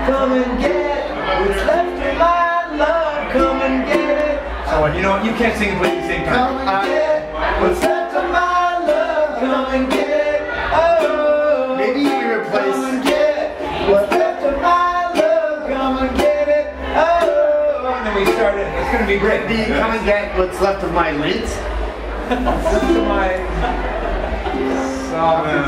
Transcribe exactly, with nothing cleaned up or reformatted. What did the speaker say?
come and get what's left of my love, come and get it. So you know, you can't sing and play at the same time. Come and get what's left of my love, come and get it. Oh, maybe you replace. Come and get what's left of my love, come and get it. Oh, and then we started. It's gonna be great. Do you come and get what's left of my lint? What's left of my. So,